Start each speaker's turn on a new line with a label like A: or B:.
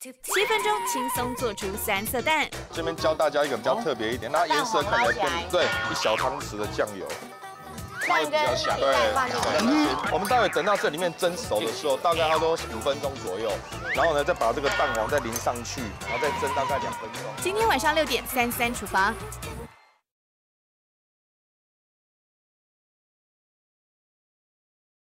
A: 7分钟轻松做出3色蛋。
B: 这边教大家一个比较特别一点，那颜色看起来变对1小汤匙的酱油。
C: 会比较香，对。
B: 我们待会等到这里面蒸熟的时候，大概要都5分钟左右，然后呢，再把这个蛋黄再淋上去，然后再蒸大概2分钟。
A: 今天晚上6点，33厨房。